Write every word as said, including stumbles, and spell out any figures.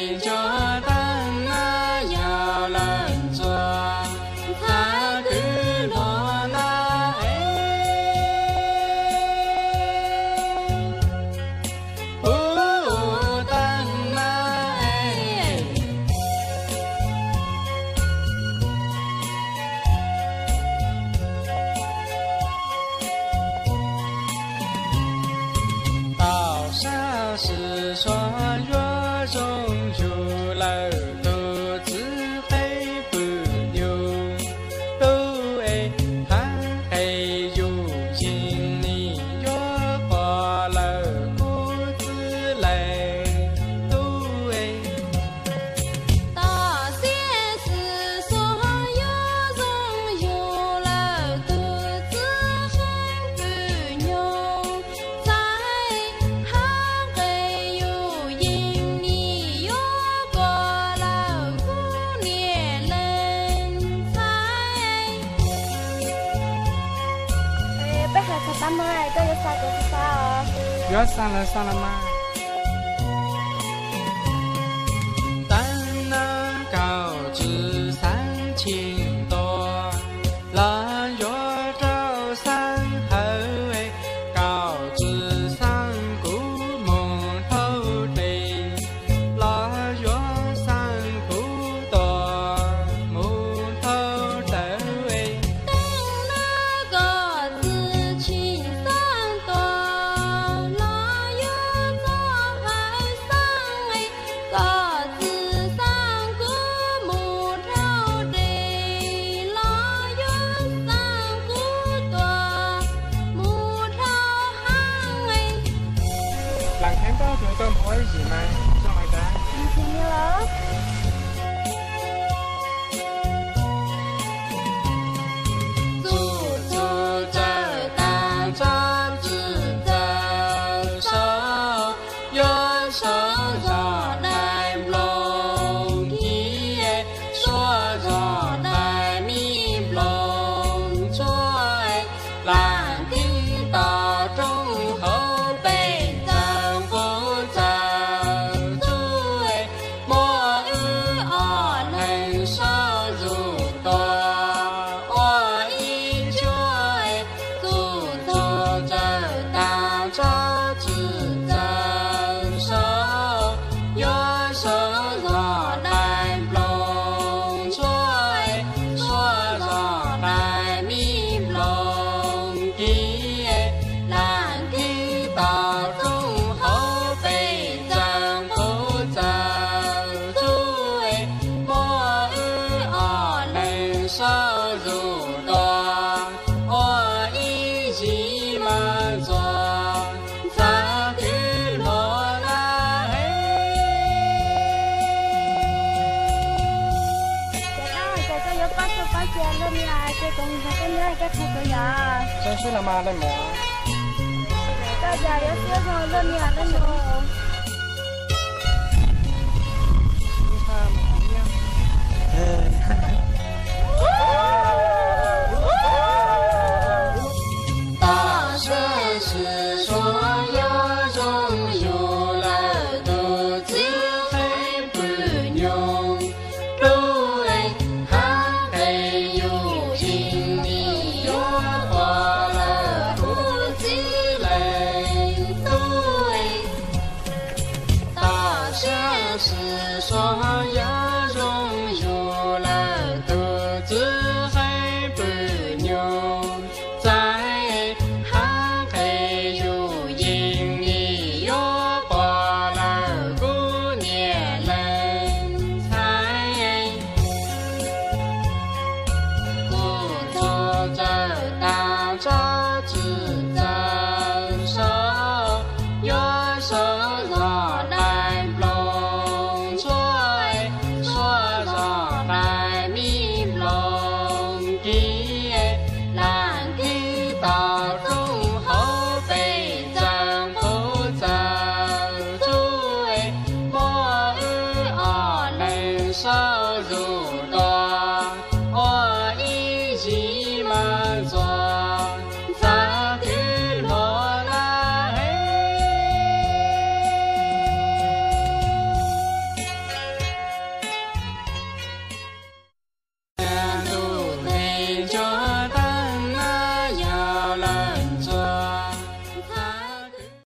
就等那有人做，他去罗那哎，不等那哎，道上是说月中有了独自黑不牛，都哎还还有心里有过了故事来，都哎。 大仙是说有中有了独自很不牛，在还还有因你有过了姑娘人才。哎，不还是咱们哎，这有啥个是啥哦？ 要散了散了吗？但那高知三千多，那月照山后哎，高知山谷蒙头吹，那月山谷多蒙头头哎。 等那个子青山多，那有那海上哎，个子山谷木头的，那有山谷多木头行哎。 两天到就到某一日吗？上来的。 你听见了？ 走走走，当着自走手，右手着来龙体，说着来米龙嘴，蓝的到中后背正不走嘴，莫与二人手如多。我一脚走走走，当着自走手，右手着来龙嘴，说着来米龙体，蓝的到中后背正不走嘴，莫与二人手如多。我一起满座，他去罗那哎。 这当这个有八十八件了你啊，这东西跟你那个开个呀， 真是他妈的么？ 大家要写上了你啊那个。 你看怎么样？大学是说有中有了独自黑不牛，都哎还还有心里有过了故事来，都哎。大学是说有中有了独自黑不牛，在还还有因你有过了姑娘人才，走走走当着自走手，右手着来龙嘴，说着来米龙体，蓝的到中后背正不走嘴，莫与二人手。